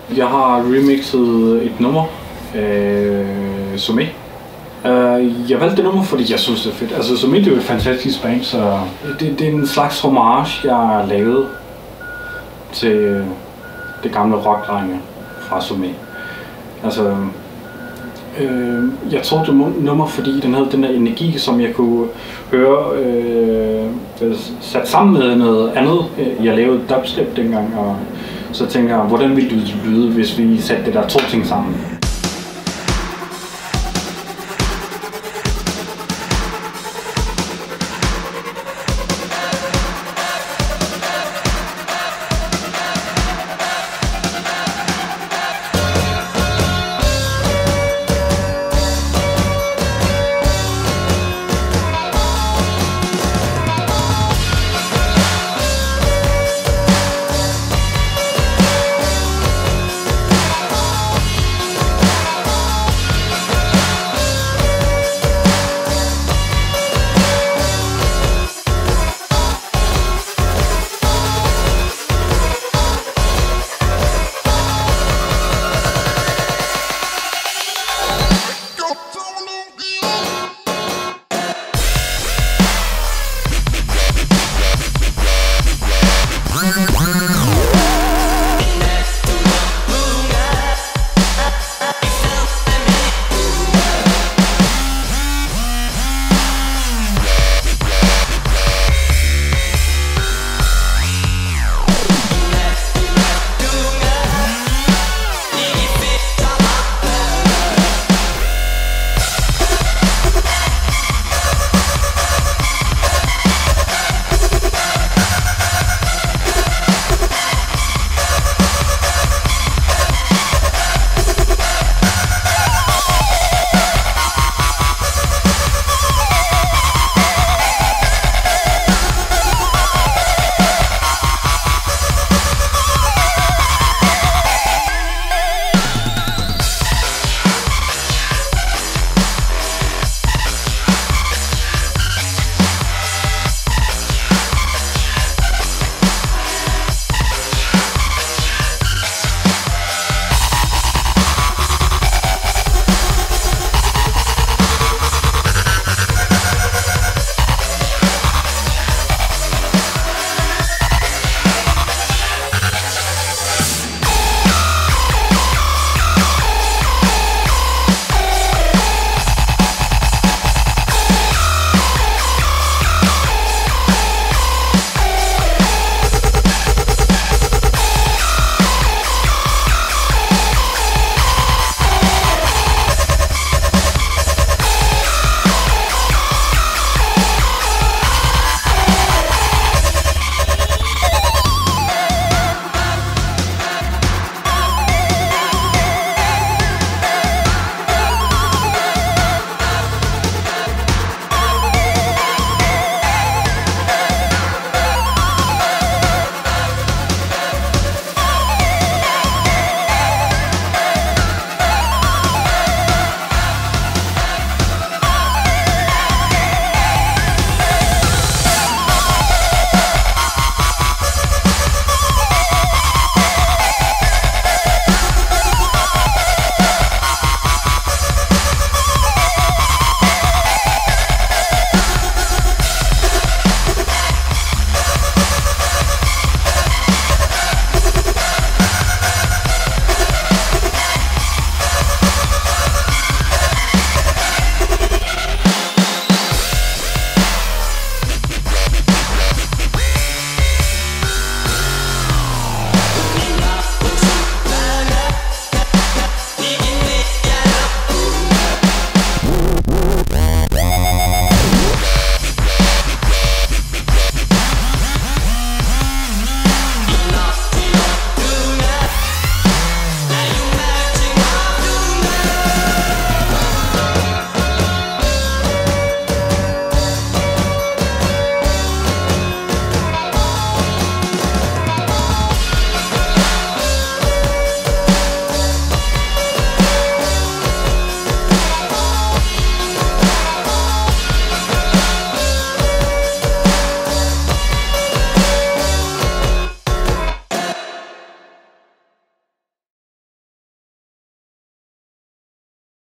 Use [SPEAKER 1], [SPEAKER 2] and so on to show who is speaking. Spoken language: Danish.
[SPEAKER 1] Jeg har remixet et nummer af Sumé. Jeg valgte det nummer, fordi jeg synes, det er fedt. Altså, Sumé det er jo et fantastisk band, så det er en slags homage, jeg har lavet til det gamle rockdrenge fra Sumé. Altså, jeg tog det nummer, fordi den havde den der energi, som jeg kunne høre sat sammen med noget andet. Jeg lavede dubstep dengang, og så tænkte jeg, hvordan ville det lyde, hvis vi satte det der to ting sammen?